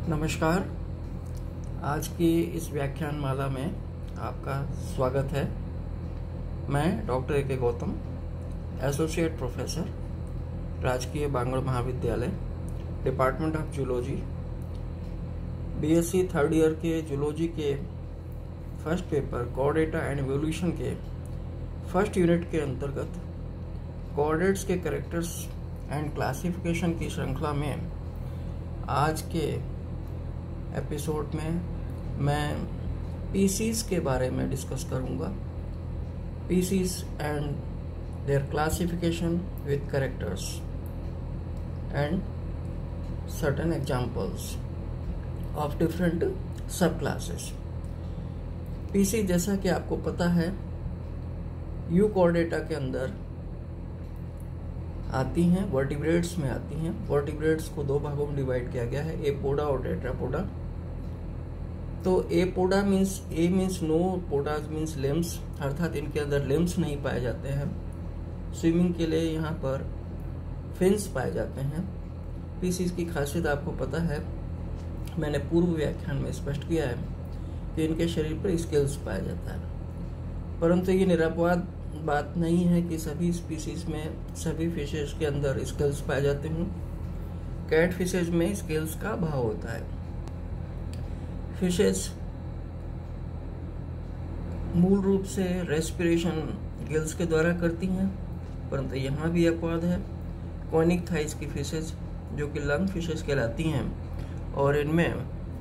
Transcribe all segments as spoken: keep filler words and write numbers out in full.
नमस्कार। आज की इस व्याख्यान माला में आपका स्वागत है। मैं डॉक्टर ए के गौतम, एसोसिएट प्रोफेसर, राजकीय बांगड़ महाविद्यालय, department of zoology, BSc third year के जूलॉजी के first paper chordata and evolution के फर्स्ट यूनिट के अंतर्गत कोऑर्डिनेट्स के कैरेक्टर्स एंड क्लासिफिकेशन की श्रृंखला में आज के एपिसोड में मैं पीसीज के बारे में डिस्कस करूंगा। Pisces and their classification with characters and certain examples of different sub classes. Pisces जैसा कि आपको पता है यूकोऑर्डेटा के अंदर आती हैं, वर्टिब्रेट्स में आती हैं। वर्टिब्रेट्स को दो भागों में डिवाइड किया गया है, एपोडा और टेट्रापोडा। तो Apoda means a means no, poda means limbs, अर्थात इनके अंदर लिम्स नहीं पाए जाते हैं। स्विमिंग के लिए यहाँ पर फिन्स पाए जाते हैं। पीसीज की खासियत आपको पता है, मैंने पूर्व व्याख्यान में स्पष्ट किया है कि इनके शरीर पर स्केल्स पाया जाता है, परंतु ये निरापवाद बात नहीं है कि सभी स्पीसीज में, सभी फिशेज के अंदर स्केल्स पाए जाते हैं। कैट फिशेज में स्केल्स का अभाव होता है। फिशेज मूल रूप से रेस्पिरेशन गिल्स के द्वारा करती हैं, परंतु यहाँ भी अपवाद है। कॉनिक थाइस की फिशेज जो कि लंग फिशेज कहलाती हैं और इनमें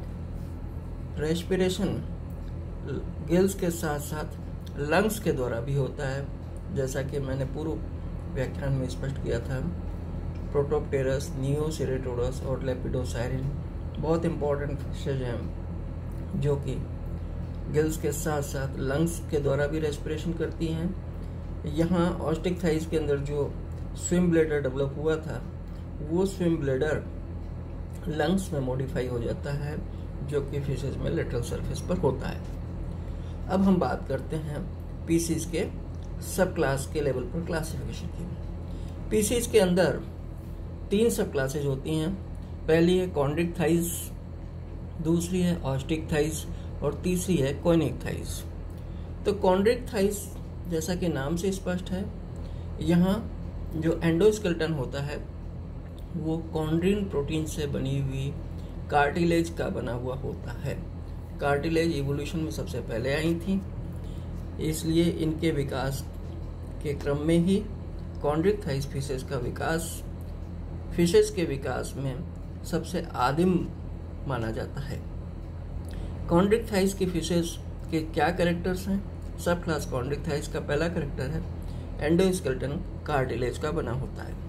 रेस्पिरेशन गिल्स के साथ साथ लंग्स के द्वारा भी होता है, जैसा कि मैंने पूर्व व्याख्यान में स्पष्ट किया था। प्रोटोप्टेरस, नियोसेरेटोडस और लेपिडोसाइरिन बहुत इंपॉर्टेंट फिशेज हैं जो कि गिल्स के साथ साथ लंग्स के द्वारा भी रेस्पिरेशन करती हैं। यहाँ ऑस्टिक थाइस के अंदर जो स्विम ब्लेडर डेवलप हुआ था, वो स्विम ब्लेडर लंग्स में मॉडिफाई हो जाता है, जो कि फिशेज में लेटरल सरफेस पर होता है। अब हम बात करते हैं पीसीज के सब क्लास के लेवल पर क्लासिफिकेशन की। पीसीज के अंदर तीन सब क्लासेज होती हैं। पहली है कॉन्ड्रिक थाइस, दूसरी है ऑस्टिक थाइस और तीसरी है कॉनिक थाइस। तो कॉन्ड्रिक थाइस जैसा कि नाम से स्पष्ट है, यहाँ जो एंडोस्केलेटन होता है वो कॉन्ड्रिन प्रोटीन से बनी हुई कार्टिलेज का बना हुआ होता है। कार्टिलेज इवोल्यूशन में सबसे पहले आई थी, इसलिए इनके विकास के क्रम में ही कॉन्ड्रिक थाइस फिशेज का विकास फिशेज के विकास में सबसे आदिम माना जाता है। कॉन्ड्रिक थाइस की फिशेज के क्या कैरेक्टर्स हैं? सब क्लास कॉन्ड्रिक थाइस का पहला कैरेक्टर है एंडोस्केलेटन कार्टिलेज का बना होता है।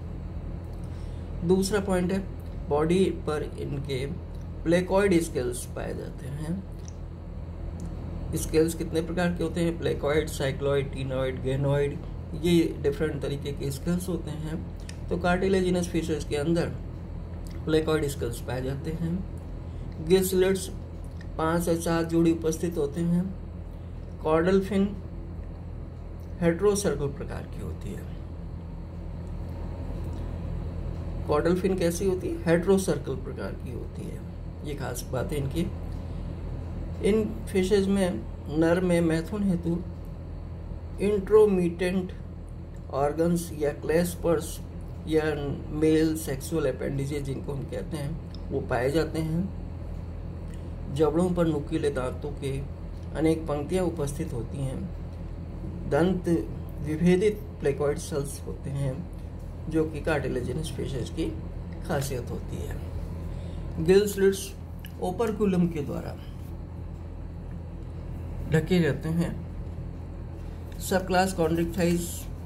दूसरा पॉइंट है बॉडी पर इनके प्लेकॉइड स्केल्स पाए जाते हैं। स्केल्स कितने प्रकार के होते हैं? प्लेकॉइड, साइक्लॉइड, टीनॉइड, गेनॉइड, ये डिफरेंट तरीके के स्केल्स होते हैं। तो कार्टिलेजिनस फिशेज के अंदर प्लेकॉइड स्केल्स पाए जाते हैं। गिल स्लिट्स पांच से सात जोड़ी उपस्थित होते हैं। कॉर्डल फिन हेट्रोसर्कल प्रकार की होती है। कॉर्डल फिन कैसी होती है? हेट्रोसर्कल प्रकार की होती है। ये खास बात है इनकी। इन फिशेज में नर में मैथुन हेतु इंट्रोमिटेंट ऑर्गन्स या क्लेस्पर्स या मेल सेक्सुअल अपेंडिजेज जिनको हम कहते हैं वो पाए जाते हैं। जबड़ों पर नुकीले दांतों के अनेक पंक्तियां उपस्थित होती हैं। दंत विभेदित प्लेकॉइड सेल्स होते हैं जो कि कार्टिलेजिनस फिशेज की खासियत होती है। गिल स्लिट्स ओपर्कुलम के द्वारा ढके रहते हैं। सब क्लास कॉन्ड्रिक थाइस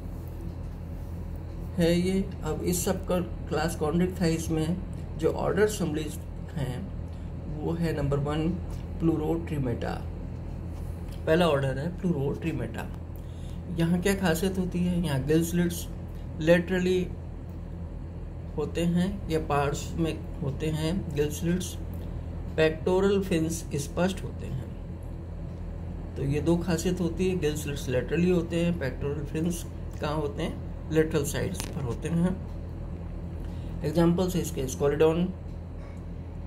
है ये। अब इस सब क्लास कॉन्ड्रिक थाइस में जो ऑर्डर सम्मिलित हैं वो है नंबर वन प्लूरोट्रिमेटा। पहला ऑर्डर है प्लूरोट्रिमेटा। यहाँ क्या खासियत होती है? यहाँ गिल स्लिट्स लेटरली होते हैं या पार्ट्स में होते हैं गिल स्लिट्स। पेक्टोरल फिन्स स्पष्ट होते हैं। तो ये दो खासियत होती है। गिल स्लिट्स लेटरली होते हैं, पेक्टोरल फिन्स कहाँ होते हैं? लेटरल साइड्स पर होते हैं। एग्जाम्पल्स है इसके स्कोलिडॉन,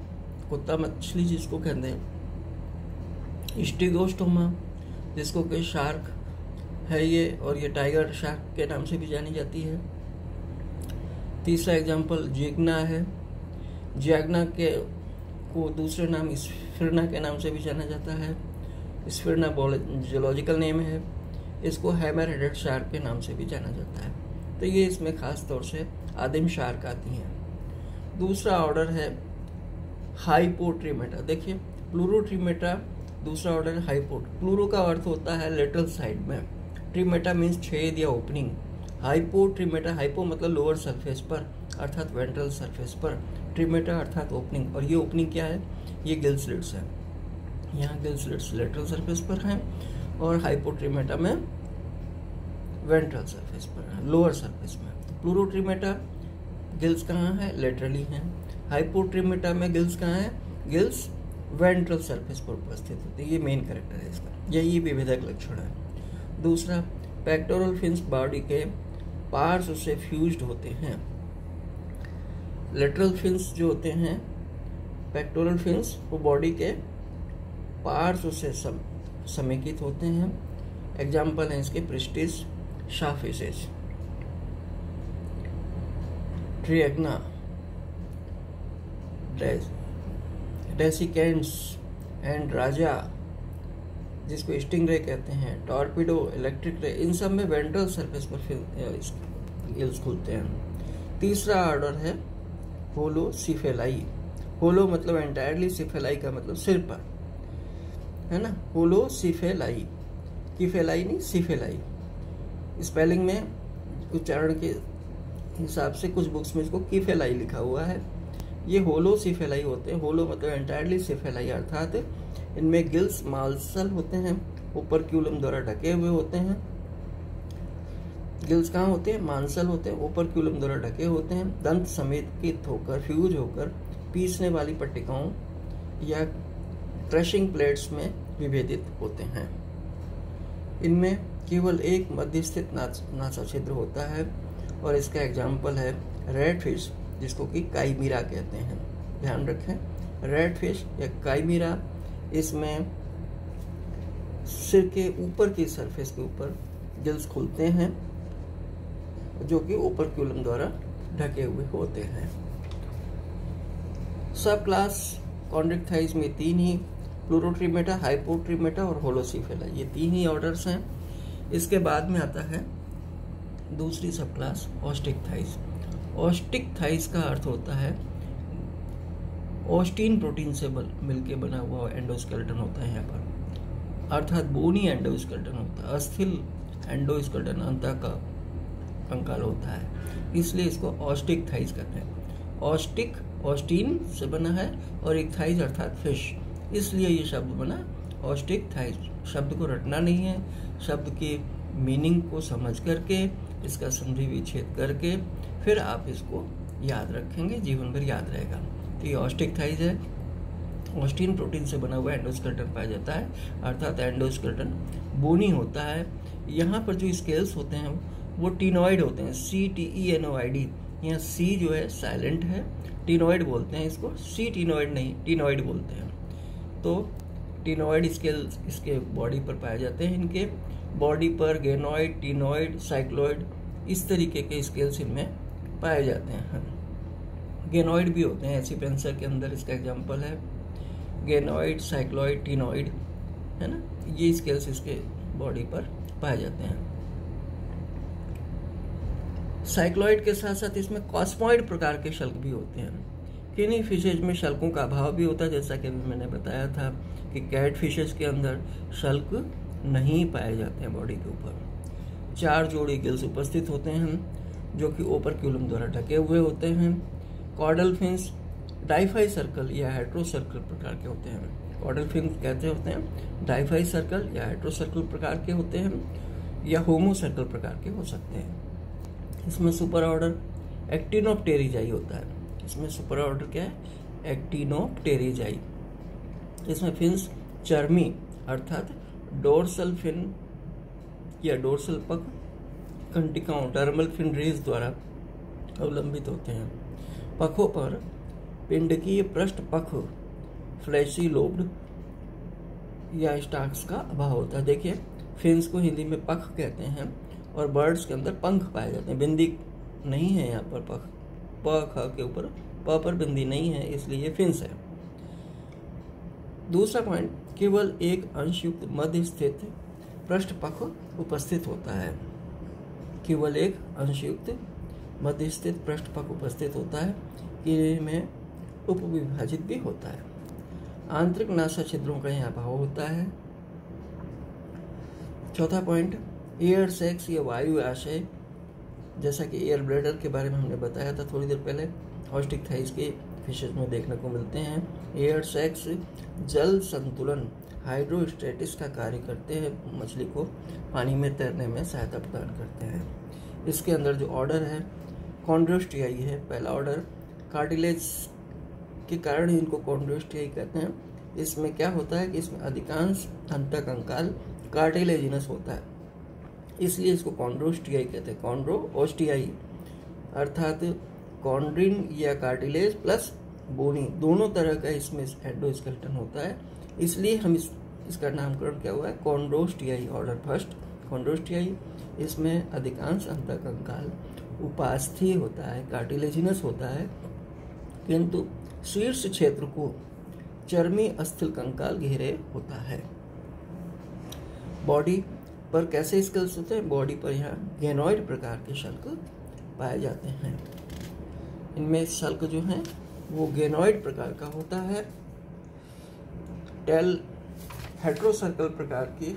कुत्ता मछली जिसको कहते हैं, स्टिगोस्टोमा जिसको कि शार्क है ये, और ये टाइगर शार्क के नाम से भी जानी जाती है। तीसरा एग्जाम्पल जिग्ना है। जिग्ना के को दूसरे नाम स्फिरना के नाम से भी जाना जाता है। स्फिरना जियोलॉजिकल नेम है। इसको हैमर हेडेड शार्क के नाम से भी जाना जाता है। तो ये इसमें खास तौर से आदिम शार्क आती हैं। दूसरा ऑर्डर है हाइपोट्रीमेटा। देखिए प्लूरोट्रीमेटा दूसरा ऑर्डर है हाइपोट। प्लूरो का अर्थ होता है लेटरल साइड में, ट्रीमेटा मीन्स छेद या ओपनिंग। हाइपोट्रीमेटा, हाइपो मतलब लोअर सरफेस पर अर्थात वेंट्रल सरफेस पर, ट्रीमेटा अर्थात ओपनिंग। और ये ओपनिंग क्या है? ये गिल स्लिट्स है। यहाँ गिल स्लिट्स लेटरल सरफेस पर हैं और हाइपोट्रीमेटा में वेंट्रल सरफेस पर है, लोअर सरफेस में। प्लूरोट्रीमेटा गिल्स कहाँ है? लेटरली हैं। हाइपोट्रीमेटा में गिल्स कहाँ है? गिल्स वेंट्रल सरफेस पर उपस्थित होते हैं। ये मेन कैरेक्टर है इसका, यही विभेदक लक्षण है। दूसरा, पेक्टोरल फिन्स बॉडी के पार्श्व से फ्यूज्ड होते हैं। लेटरल फिन्स जो होते हैं, पेक्टोरल फिन्स, वो बॉडी के पार्श्व से सम, समेकित होते हैं। एग्जाम्पल है इसके प्रिस्टिस, शाफिसेस, ट्रिएग्ना, डेसिकेंड्स एंड राजा जिसको स्टिंगरे कहते हैं, टॉर्पिडो, इलेक्ट्रिक रे, इन सब में वेंट्रल सरफेस पर गिल्स खुलते हैं। तीसरा ऑर्डर है होलोसिफेलाई। होलो मतलब एंटायरली, सिफेलाई का मतलब सिर पर, है ना। होलोसिफेलाई, किफेलाई नहीं, सिफेलाई। स्पेलिंग में उच्चारण के हिसाब से कुछ बुक्स में इसको किफेलाई लिखा हुआ है। ये होलोसिफेलाई होते हैं। होलो मतलब एंटायरली, सिफेलाई अर्थात इनमें गिल्स मांसल होते हैं, ओपरक्यूलम द्वारा ढके हुए होते हैं। गिल्स कहाँ होते हैं? मांसल होते हैं, ओपरक्यूलम द्वारा ढके होते हैं। दंत समेकित होकर, फ्यूज होकर पीसने वाली पट्टिकाओं या क्रशिंग प्लेट्स में विभेदित होते हैं। इनमें केवल एक मध्य स्थित नासा छिद्र होता है और इसका एग्जाम्पल है रेड फिश जिसको कि काइमीरा कहते हैं। ध्यान रखें, रेड फिश या काइमीरा, इसमें सिर के ऊपर की सरफेस के ऊपर गिल्स खुलते हैं जो कि ओपरक्यूलम द्वारा ढके हुए होते हैं। सब क्लास कॉन्ड्रिक्टाइज में तीन ही, प्लूरोट्रीमेटा, हाइपोट्रीमेटा और होलोसिफेला, ये तीन ही ऑर्डर्स हैं। इसके बाद में आता है दूसरी सब क्लास ऑस्टिकथाइज। ऑस्टिकथाइज का अर्थ होता है ऑस्टीन प्रोटीन से मिलकर बना हुआ एंडोस्केलेटन होता है यहाँ पर, अर्थात बोनी एंडोस्केलेटन होता है। अस्थिल एंडोस्केलेटन अंतः का कंकाल होता है, इसलिए इसको ऑस्टिकथाइज कहते हैं। ऑस्टिक ऑस्टीन से बना है और एक थाइज अर्थात फिश, इसलिए ये शब्द बना ऑस्टिकथाइज। शब्द को रटना नहीं है, शब्द के मीनिंग को समझ करके, इसका संधि विच्छेद करके फिर आप इसको याद रखेंगे, जीवन भर याद रहेगा। तो ये ऑस्टिकथाइज है। ऑस्टीन प्रोटीन से बना हुआ एंडोस्केलेटन पाया जाता है, अर्थात एंडोस्केलेटन बोनी होता है। यहाँ पर जो स्केल्स होते हैं वो टीनॉइड होते हैं, C T E N O I D. यहाँ सी जो है साइलेंट है, टीनॉइड बोलते हैं इसको, सी टीनॉइड नहीं, टीनॉइड बोलते हैं। तो टीनॉइड स्केल्स इसके बॉडी पर पाए जाते हैं। इनके बॉडी पर गेनॉइड, टीनॉइड, साइक्लॉइड, इस तरीके के स्केल्स इनमें पाए जाते हैं। गेनॉइड भी होते हैं एसिपेंसर के अंदर, इसका एग्जांपल है गेनॉइड, साइक्लॉइड, टीनॉइड, है ना। ये स्केल्स इसके बॉडी पर पाए जाते हैं। साइक्लॉइड के साथ साथ इसमें कॉस्मॉइड प्रकार के शल्क भी होते हैं। किन्हीं फिशेज में शल्कों का अभाव भी होता है, जैसा कि अभी मैंने बताया था कि कैट फिशेज के अंदर शल्क नहीं पाए जाते हैं बॉडी के ऊपर। चार जोड़ी गिल्स उपस्थित होते हैं जो कि ओपरक्यूलम द्वारा ढके हुए होते हैं। कॉर्डल फिन्स डाइफाई सर्कल या हेट्रो सर्कल प्रकार के होते हैं। कॉर्डल फिन्स कहते होते हैं डाइफाई सर्कल या हेट्रो सर्कल प्रकार के होते हैं या होमो सर्कल प्रकार के हो सकते हैं। इसमें सुपर ऑर्डर एक्टिनोप्टेरिजाई होता है। इसमें सुपर ऑर्डर क्या है? एक्टिनोप्टेरिजाई। इसमें फिन्स चर्मी अर्थात डोर्सल फिन या डोर्सल पख कंटिकाओं टर्मल फिन रेज द्वारा अवलंबित होते हैं। पखों पर पिंडकीय पृष्ठ पख फ्लैशी लोब्ड या स्टार्क्स का अभाव होता है। देखिए फिन्स को हिंदी में पख कहते हैं और बर्ड्स के अंदर पंख पाए जाते हैं। बिंदी नहीं है यहाँ पर, पख प ख के ऊपर प पर बिंदी नहीं है, इसलिए ये फिन्स है। दूसरा पॉइंट, केवल एक अंशयुक्त मध्य स्थित पृष्ठ पख उपस्थित होता है। केवल एक अंशयुक्त मध्य स्थित पृष्ठ पख उपस्थित होता है, इनमें उपविभाजित भी होता है। आंतरिक नासा छिद्रों का यहाँ अभाव होता है। चौथा पॉइंट, एयर सेक्स या वायु आशय, जैसा कि एयर ब्लैडर के बारे में हमने बताया था थोड़ी देर पहले, ऑस्टिक थाइस के फिशेज में देखने को मिलते हैं। एयर सेक्स जल संतुलन हाइड्रोस्टेटिस का कार्य करते हैं, मछली को पानी में तैरने में सहायता प्रदान करते हैं। इसके अंदर जो ऑर्डर है कॉन्ड्रोस्टियाई है, पहला ऑर्डर। कार्टिलेज के कारण ही इनको कॉन्ड्रोस्टियाई कहते हैं। इसमें क्या होता है कि इसमें अधिकांश अंतःकंकाल कार्टिलेजिनस होता है, इसलिए इसको कॉन्ड्रोस्टियाई कहते हैं। कॉन्ड्रोस्टियाई अर्थात कॉन्ड्रिन या कार्टिलेज प्लस बोनी, दोनों तरह का इसमें एंडोस्केलेटन होता है, इसलिए हम इस इसका नामकरण क्या हुआ है कॉन्ड्रोस्टियाई। Order first कॉन्ड्रोस्टियाई। इसमें अधिकांश अंतःकंकाल उपास्थीय होता है, कार्टिलेजिनस होता है, किंतु शीर्ष क्षेत्र को चर्मी अस्थिल कंकाल घेरे होता है। बॉडी पर कैसे स्केल्स होते हैं? बॉडी पर यहाँ गेनोइड प्रकार के शल्क पाए जाते हैं। इनमें शल्क जो है वो गेनोइड प्रकार का होता है। टेल हेट्रोसर्कल प्रकार की,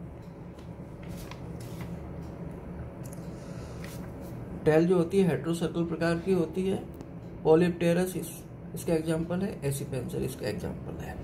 टेल जो होती है हेट्रोसर्कल प्रकार की होती है। पॉलिप्टेरस इस, इसका एग्जाम्पल है। एसिपेंसर इसका एग्जाम्पल है।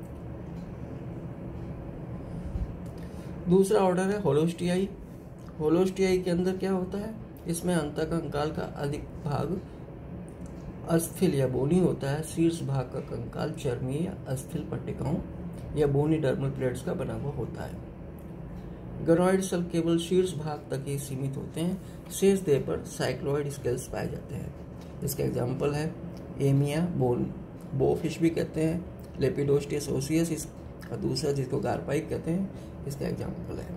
दूसरा ऑर्डर है होलोस्टियाई। होलोस्टियाई के अंदर क्या होता है? इसमें अंतःकंकाल का अधिक भाग अस्थिल या बोनी होता है। शीर्ष भाग का कंकाल चर्मी या अस्थिल पट्टिकाओं या बोनी डर्मल प्लेट्स का बना हुआ होता है। गनोइड शल्क केवल शीर्ष भाग तक ही सीमित होते हैं। शेष देह पर साइक्लोइड स्केल्स पाए जाते हैं। इसका एग्जाम्पल है एमिया बोन, बो फिश भी कहते हैं। लेपिडोस्टियस ओसियस इसका दूसरा, जिसको गारपाइक कहते हैं, इसका एग्जाम्पल है।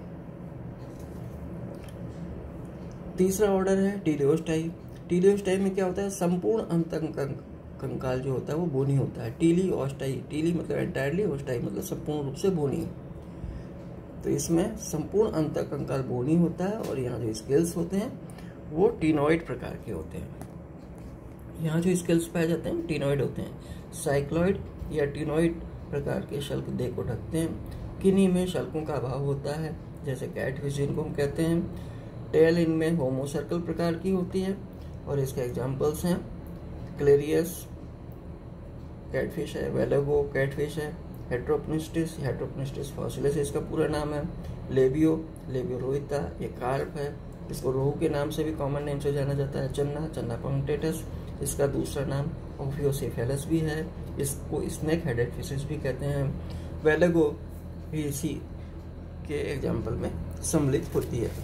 तीसरा ऑर्डर है टीलियोस्टाई। टीलियोस्टाई में क्या होता है? संपूर्ण अंतःकंकाल जो होता है वो बोनी होता है। टीली ऑस्टाई, टीली मतलब एंटायरली, ऑस्टाई मतलब संपूर्ण रूप से बोनी। तो इसमें संपूर्ण अंतःकंकाल बोनी होता है और यहाँ जो स्केल्स होते हैं वो टीनोइड प्रकार के होते हैं। यहाँ जो स्केल्स पाए जाते हैं टीनोइड होते हैं। साइक्लोइड या टीनोइड प्रकार के शल्क देह को ढकते हैं। किन्हीं में शल्कों का अभाव होता है, जैसे कैटफिश जिनको हम कहते हैं। टेल इनमें होमोसर्कल प्रकार की होती है और इसके एग्जाम्पल्स हैं क्लेरियस कैटफिश है, वेलेगो कैटफिश है, हेट्रोपनिस्टिस हेट्रोपनिस्टिस फॉसिलिस इसका पूरा नाम है, लेबियो लेबियो रोहिता, ये कार्प है, इसको रोहू के नाम से भी कॉमन नेम से जाना जाता है। चन्ना चन्ना पंक्टेटस इसका दूसरा नाम ओफियोसेफेलस भी है, इसको स्नेक हेडेड फिशेस भी कहते हैं। वेलेगो भी इसी के एग्जाम्पल में सम्मिलित होती है।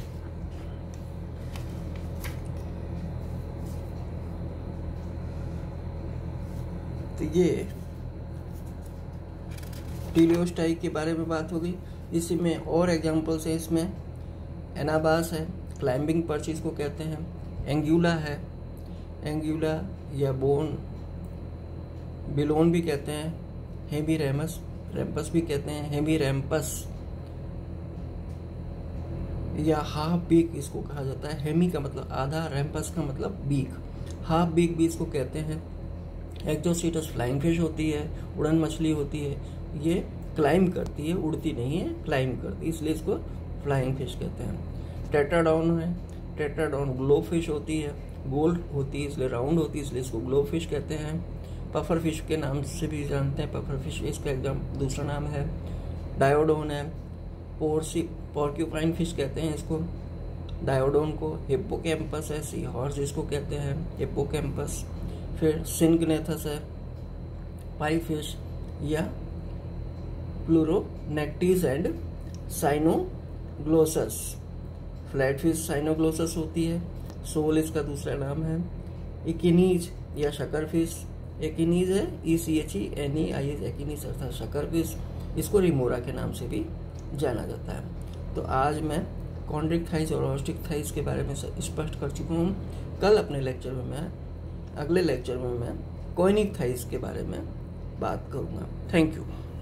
तो ये टीलियोस्टाई के बारे में बात हो गई। इसी में और एग्जाम्पल्स हैं। इसमें एनाबास है, क्लाइंबिंग पर्च इसको कहते हैं। एंग्यूला है, एंग्यूला या बोन बिलोन भी कहते हैं। हेमी रेमस रैम्पस भी कहते हैं। हेमी रैम्पस या हाफ बीक इसको कहा जाता है। हेमी का मतलब आधा, रैम्पस का मतलब बीक, हाफ बीक भी इसको कहते हैं। एक्जोसीटस फ्लाइंग फिश होती है, उड़न मछली होती है। ये क्लाइंब करती है, उड़ती नहीं है, क्लाइंब करती है, इसलिए इसको फ्लाइंग फिश कहते हैं। टेट्राडॉन है, टेट्राडॉन ग्लो फिश होती है, गोल होती है इसलिए राउंड होती है, इसलिए इसको ग्लो फिश कहते हैं। पफर फिश के नाम से भी जानते हैं, पफर फिश इसका एकदम दूसरा नाम है। डायोडोन है, पोर्सी पॉर्क्यूपाइन फिश कहते हैं इसको, डायोडोन को। हिप्पोकैम्पस है, सी हॉर्स इसको कहते हैं, हिप्पोकैम्पस। फिर सिंगनेथस है, पाई फिश या Pleuronectes and Cynoglossus. Flat fish Cynoglossus होती है, सोल इसका दूसरा नाम है। इकिनीज या शकर फिश, एकिनीज है, E C H E N E I S, Echeneis अर्थात शकरपीस। इसको रिमोरा के नाम से भी जाना जाता है। तो आज मैं कॉन्ड्रिक थाइस और ऑस्टिक थाइस के बारे में स्पष्ट कर चुका हूँ। कल अपने लेक्चर में मैं अगले लेक्चर में मैं कॉइनिक थाइस के बारे में बात करूँगा। Thank you.